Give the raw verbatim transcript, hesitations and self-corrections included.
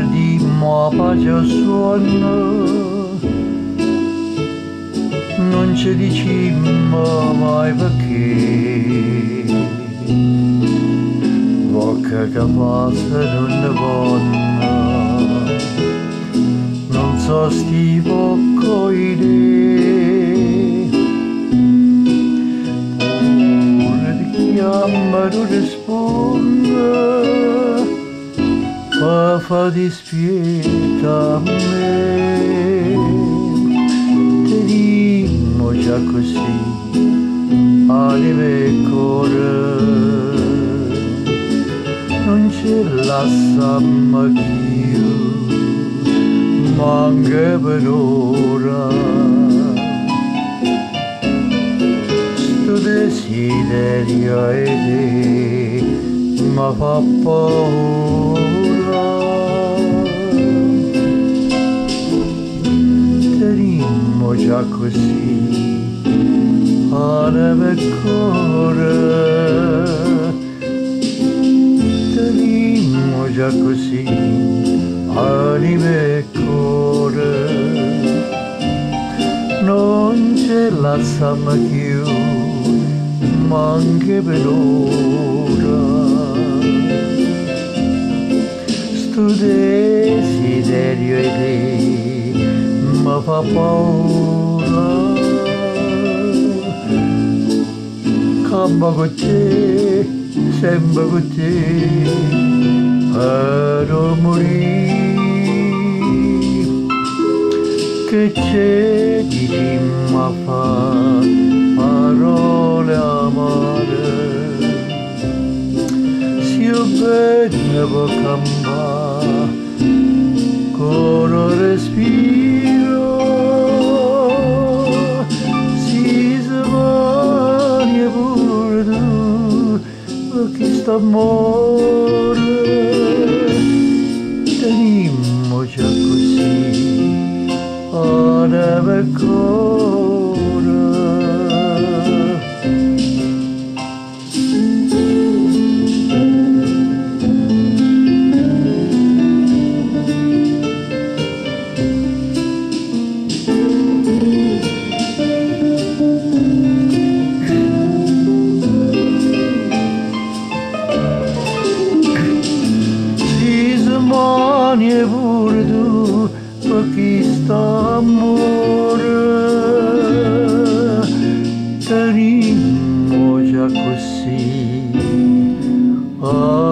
di mo pace suono, non ci dicimmo mai perché, bocca che passa non ne vonna, non so sti coi idee, pure ti chiama non risponde, ma fa dispieta a me, ti dimmo già così, anima e cuore, non ce lasciamo più, manca per ora, sto desiderio e te mi fa paura, te dimmo già così, anima e cuore, te dimmo già così, anima e cuore, non ce la lasciamo più, manca per ora, sto desiderio e te mi fa paura, campo con te, sempre con te, per morire, che c'è di ma fa parole amare, se io bene può cambiare, con respiro, si sbaglia pure tu, perché sta amore, tenimmo già così, anima e cuore. E pure tu, perché sta amore, tenimmo già così.